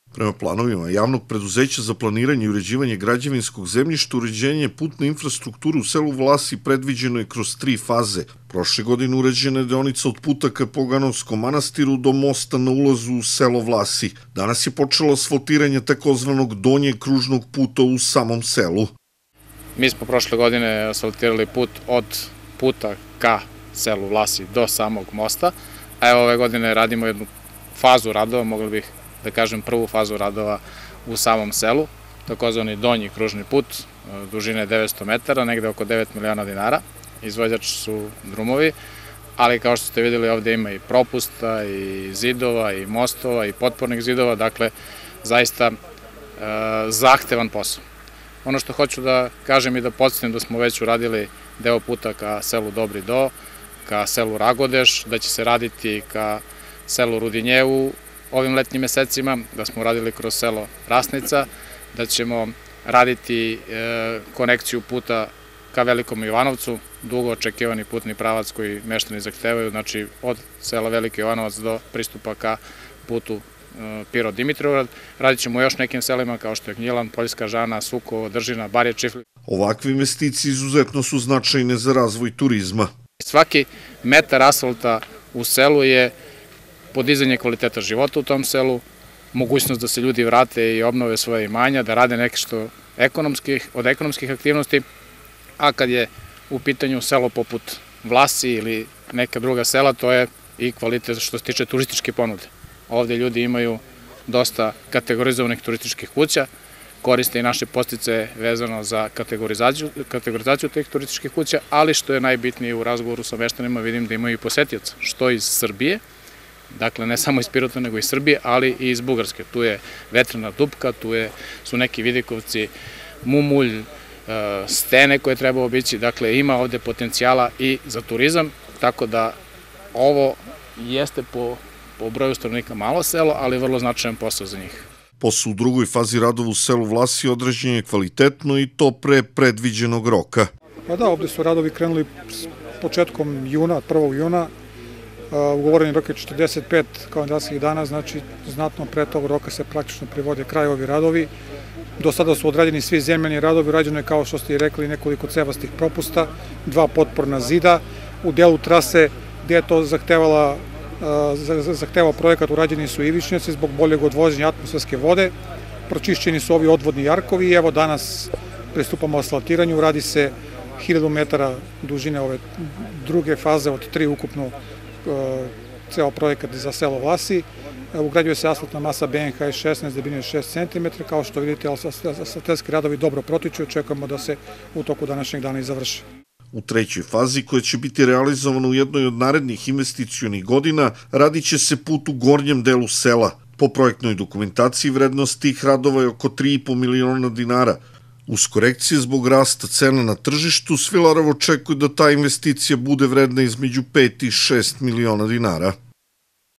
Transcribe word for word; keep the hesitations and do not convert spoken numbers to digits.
Prema planovima Javnog preduzeća za planiranje i uređivanje građevinskog zemljišta, uređenje putne infrastrukture u selu Vlasi predviđeno je kroz tri faze. Prošle godine urađena je deonica od puta ka Poganovskom manastiru do mosta na ulazu u selo Vlasi. Danas je počelo asfaltiranje takozvanog donjeg kružnog puta u samom selu. Mi smo prošle godine asfaltirali put od puta ka selu Vlasi do samog mosta, a evo ove godine radimo jednu fazu radova, mogli bih da kažem prvu fazu radova u samom selu, takozvani donji kružni put, dužine devetsto metara, negde oko devet miliona dinara. Izvođač su drumovi, ali kao što ste videli ovde ima i propusta, i zidova, i mostova, i potpornih zidova, dakle zaista zahtevan posao. Ono što hoću da kažem i da podsjetim da smo već uradili deo puta ka selu Dobri Do, ka selu Ragodeš, da će se raditi ka selu Rudinjevu ovim letnjim mesecima, da smo uradili kroz selo Rasnica, da ćemo raditi konekciju puta ka Velikom Jovanovcu, dugo očekivani putni pravac koji meštani zahtevaju, znači od sela Veliki Jovanovac do pristupa ka putu Pirot-Dimitrovgrad. Radit ćemo u još nekim selima kao što je Gnjilan, Poljska Žana, Sukovo, Držina, Barje, Čifli. Ovakve investicije izuzetno su značajne za razvoj turizma. Svaki metar asfalta u selu je podizanje kvaliteta života u tom selu, mogućnost da se ljudi vrate i obnove svoje imanja, da rade nešto od ekonomskih aktivnosti, a kad je u pitanju selo poput Vlasi ili neka druga sela, to je i kvalitet što se tiče turističke ponude. Ovde ljudi imaju dosta kategorizovanih turističkih kuća, koriste i naše podsticaje vezano za kategorizaciju tih turističkih kuća, ali što je najbitnije u razgovoru sa meštanima vidim da imaju i posetioca, što iz Srbije, dakle ne samo iz Pirota nego i Srbije, ali i iz Bugarske. Tu je Vetrena Dupka, tu su neki Vidikovci, Mumulj, Stene koje treba obići, dakle ima ovde potencijala i za turizam, tako da ovo jeste po po broju stanovnika malo selo, ali vrlo značajan posao za njih. Posao u drugoj fazi radova u selu Vlasi odrađen je kvalitetno i to pre predviđenog roka. Pa da, ovde su radovi krenuli početkom juna, prvog juna, ugovoreni rok je četrdeset pet kalendarskih dana, znači znatno pre tog roka se praktično privode kraj ovi radovi. Do sada su odrađeni svi zemljani radovi, urađeno je kao što ste i rekli nekoliko cevastih propusta, dva potporna zida, u delu trase gde je to zahtevala zahtevao projekat, urađeni su ivičnjaci zbog boljeg odvoženja atmosferske vode, pročišćeni su ovi odvodni jarkovi i evo danas pristupamo asfaltiranju, radi se hiljadu metara dužine ove druge faze od tri ukupno ceo projekat za selo Vlasi. Ugrađuje se asfaltna masa B N H šesnaest debljine šest centimetara, kao što vidite asfalterski radovi dobro protiču, očekujemo da se u toku današnjeg dana i završe. U trećoj fazi, koja će biti realizovana u jednoj od narednih investicionih godina, radit će se put u gornjem delu sela. Po projektnoj dokumentaciji vrednost tih radova je oko tri i po miliona dinara. Uz korekcije zbog rasta cena na tržištu, Svilarov očekuje da ta investicija bude vredna između pet i šest miliona dinara.